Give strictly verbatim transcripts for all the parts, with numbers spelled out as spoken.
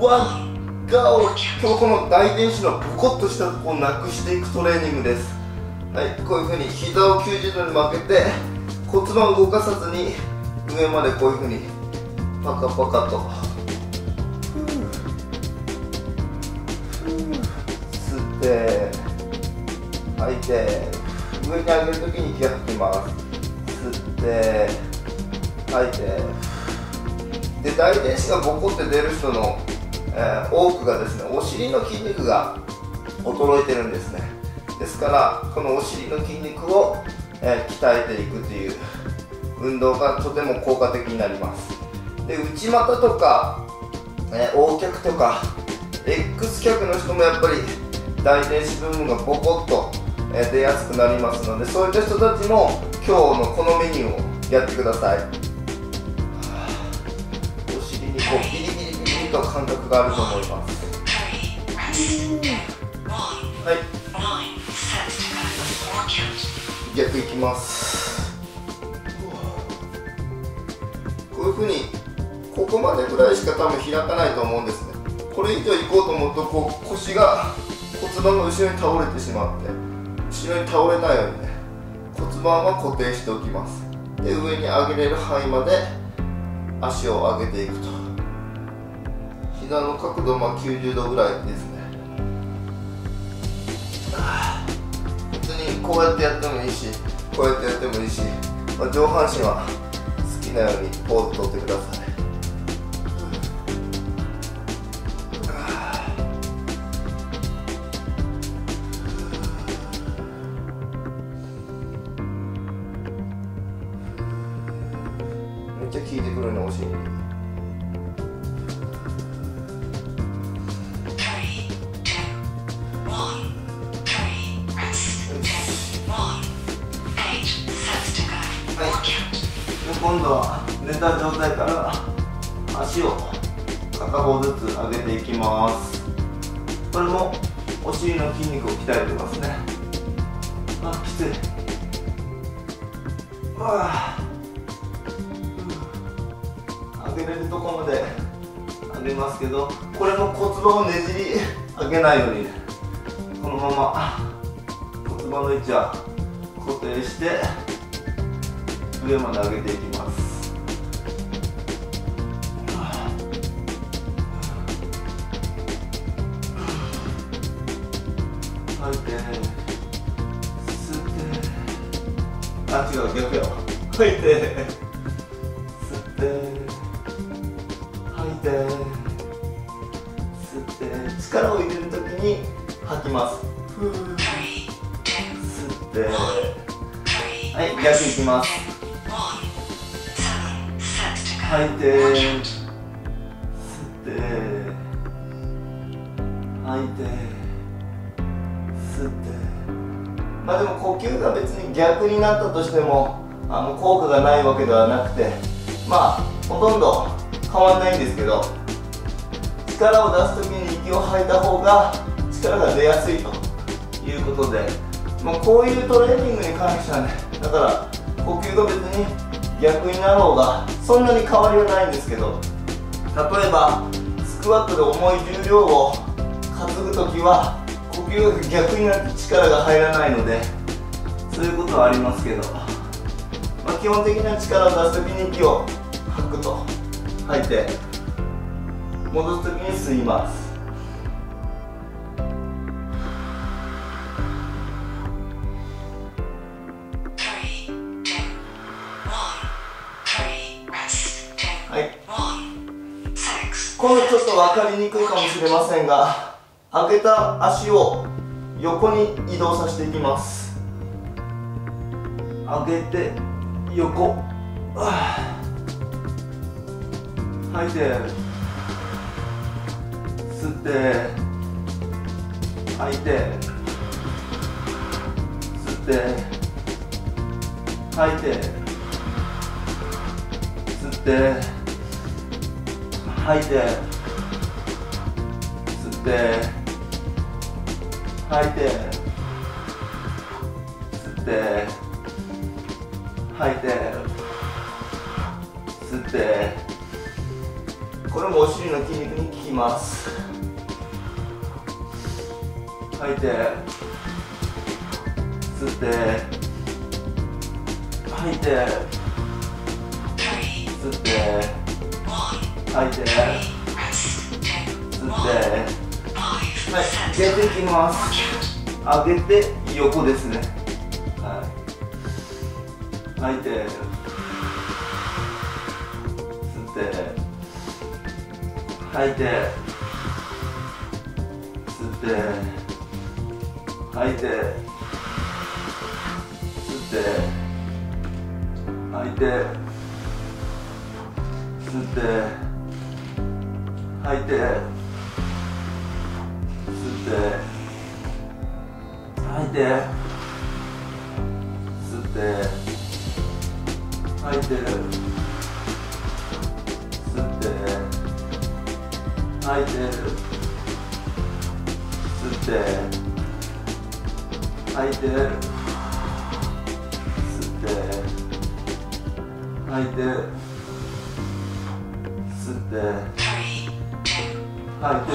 ワンゴー。今日この大天使のボコッとしたところをなくしていくトレーニングです。はい、こういうふうに膝をきゅうじゅうどに曲げて骨盤を動かさずに上までこういうふうにパカパカと吸って吐いて、上に上げるときに息が吐きます。吸って吐いて、で大天使がボコって出る人の、えー、多くがですね、お尻の筋肉が衰えてるんですね。ですからこのお尻の筋肉を、えー、鍛えていくという運動がとても効果的になります。で内股とか、えー、横脚とか X 脚の人もやっぱり大天使部分がボコッと、えー、出やすくなりますので、そういった人たちも今日のこのメニューをやってください。お尻にこうビリビリビリと感覚があると思います。はい、逆いきます。こういうふうにここまでぐらいしか多分開かないと思うんですね。これ以上いこうと思うとこう腰が骨盤が後ろに倒れてしまって、後ろに倒れないようにね、骨盤は固定しておきます。で上に上げれる範囲まで足を上げていくと、膝の角度はきゅうじゅうどぐらいですね。別にこうやってやってもいいし、こうやってやってもいいし、まあ、上半身は好きなようにポーズ取ってください。めっちゃ効いてくるね、お尻に。今度は寝た状態から足を片方ずつ上げていきます。これもお尻の筋肉を鍛えてますね。あ、きつい。あ上げれるところまで上げますけど、これも骨盤をねじり上げないようにこのまま骨盤の位置は固定して上まで上げていきます。吐いて吸って、あ、違う、逆やわ。吐いて吸って吐いて吸って、力を入れるときに吐きます。ふー吸って、はい、逆いきます。吐いて吸って吐いて吸って、まあでも呼吸が別に逆になったとしてもあの効果がないわけではなくて、まあほとんど変わんないんですけど、力を出す時に息を吐いた方が力が出やすいということで、まあ、こういうトレーニングに関してはね、だから呼吸が別に逆になろうがそんなに変わりはないんですけど、例えばスクワットで重い重量を担ぐときは呼吸が逆になって力が入らないので、そういうことはありますけど、まあ、基本的な力を出すときに息を吐くと、吐いて戻すときに吸います。はい、これちょっと分かりにくいかもしれませんが、上げた足を横に移動させていきます。上げて横、吐いて吸って吐いて吸って吐いて吸って吐いて吸って吐いて吸って吐いて吸ってこれもお尻の筋肉に効きます。吐いて吸って吐いて吸って吐いて吸って、はい、上げていきます。上げて横ですね。はい、吐いて吸って吐いて吸って吐いて吸って吐いて吸って吐いて吸って吐いて吸って吐いて吸って吐いて吸って吐いて吸って吐いて吸って吐いて、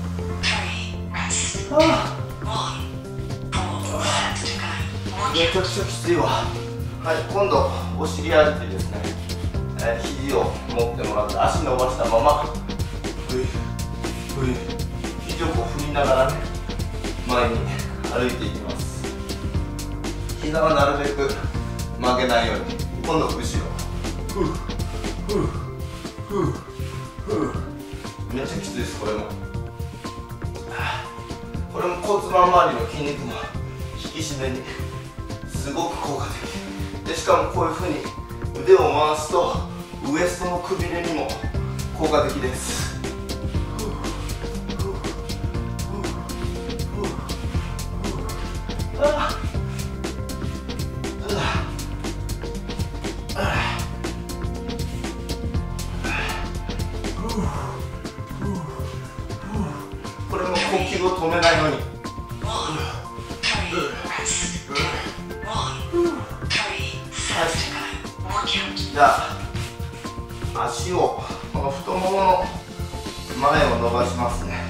はあ、めちゃくちゃきついわ。はい、今度お尻あるとですね、えー、肘を持ってもらって足伸ばしたままふいふい肘をこう振りながらね、前に歩いていきます。膝はなるべく曲げないように。今度後ろふうふうふうふう、めっちゃきついです。これもこれも骨盤周りの筋肉の引き締めにすごく効果的で、しかもこういうふうに腕を回すとウエストのくびれにも効果的です。これも呼吸を止めないように。じゃあ足をこの太ももの前を伸ばしますね。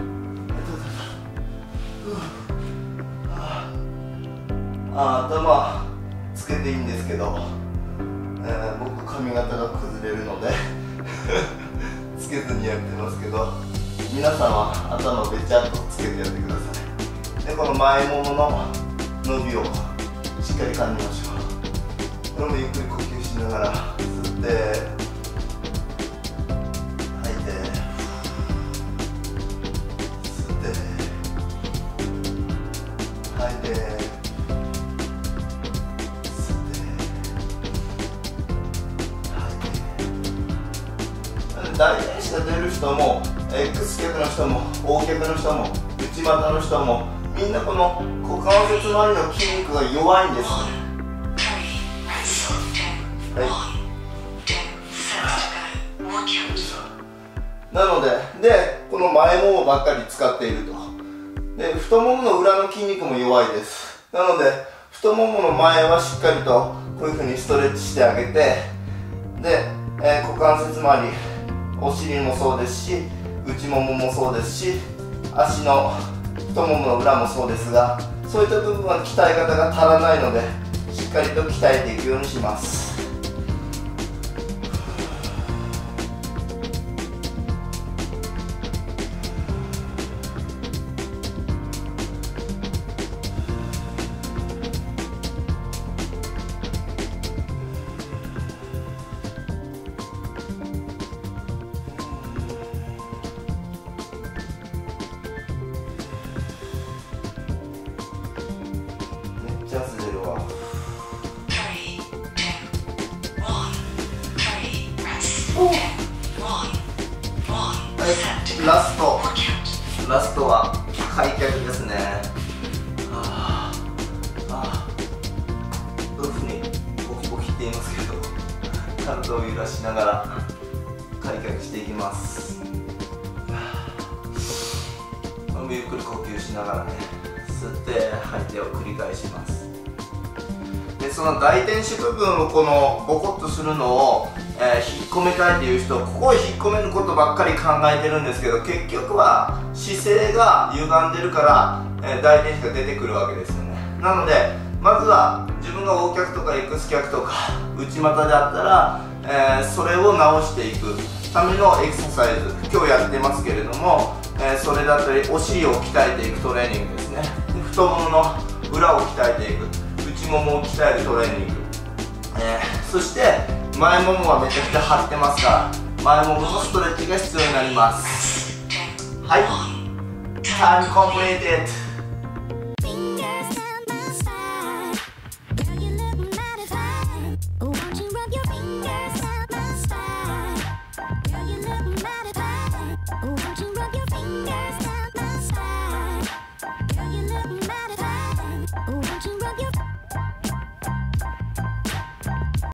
あ、頭つけていいんですけど、えー、僕髪型が崩れるのでつけずにやってますけど、皆さんは頭べちゃっとつけてやってください。でこの前ももの伸びをしっかり感じましょう。これもゆっくり呼吸しながら吸って吐いて吸って吐いて吸って吐いて。大体下出る人も X 脚の人も O 脚の人も内股の人もみんなこの股関節周りの筋肉が弱いんです。はい、なので、でこの前ももばっかり使っていると。で太ももの裏の筋肉も弱いです。なので太ももの前はしっかりとこういうふうにストレッチしてあげて、で、えー、股関節周り、お尻もそうですし内もももそうですし足の太ももの裏もそうですが、そういった部分は鍛え方が足らないのでしっかりと鍛えていくようにします。ジャズ出るわ。はい、ラストラストは開脚ですね。はあ、はあ、どういうふうにボキボキって言いますけど、体を揺らしながら開脚していきます。これもゆっくり呼吸しながらね、吸って吐いてを繰り返します。でその大天使部分をこのボコッとするのをえー、引っ込めたいという人、ここを引っ込めることばっかり考えてるんですけど、結局は姿勢が歪んでるから、えー、大転子が出てくるわけですよね。なのでまずは自分が O 脚とか X 脚とか内股であったら、えー、それを直していくためのエクササイズ、今日やってますけれども、えー、それだったりお尻を鍛えていくトレーニングですね。太ももの裏を鍛えていく、内ももを鍛えるトレーニング、えー、そして前ももはめちゃくちゃ張ってますから、前もものストレッチが必要になります。はい、タイムコンプリーテッド。